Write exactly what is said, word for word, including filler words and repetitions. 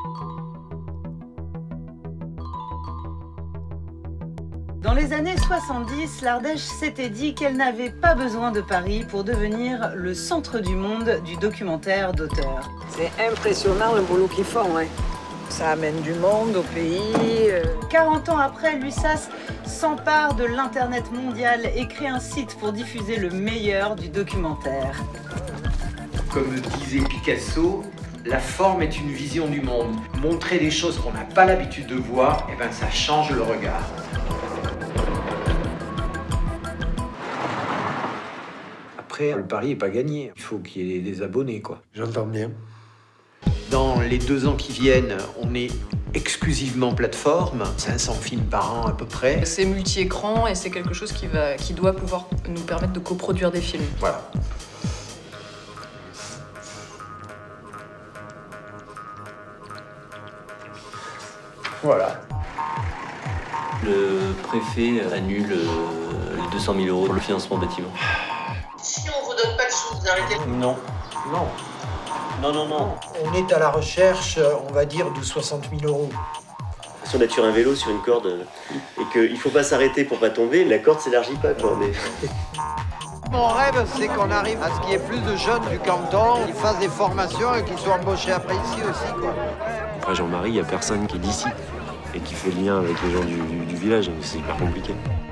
Dans les années soixante-dix, l'Ardèche s'était dit qu'elle n'avait pas besoin de Paris pour devenir le centre du monde du documentaire d'auteur. C'est impressionnant le boulot qu'ils font, hein. Ça amène du monde au pays. Euh... quarante ans après, l'U S A S s'empare de l'Internet mondial et crée un site pour diffuser le meilleur du documentaire. Comme disait Picasso, la forme est une vision du monde. Montrer des choses qu'on n'a pas l'habitude de voir, eh ben, ça change le regard. Après, le pari n'est pas gagné. Il faut qu'il y ait des abonnés, quoi. J'entends bien. Dans les deux ans qui viennent, on est exclusivement plateforme, cinq cents films par an à peu près. C'est multi-écran et c'est quelque chose qui, va, qui doit pouvoir nous permettre de coproduire des films. Voilà. Voilà. Le préfet annule les deux cent mille euros pour le financement bâtiment. Si on vous donne pas de sous, vous arrêtez? Non. Non. Non, non, non. On est à la recherche, on va dire, de soixante mille euros. Si on a tué un vélo sur une corde et qu'il faut pas s'arrêter pour pas tomber, la corde s'élargit pas, quoi. Mais... Mon rêve, c'est qu'on arrive à ce qu'il y ait plus de jeunes du canton qui fassent des formations et qui soient embauchés après ici aussi, quoi. Après Jean-Marie, il n'y a personne qui est d'ici et qui fait le lien avec les gens du, du, du village. C'est hyper compliqué.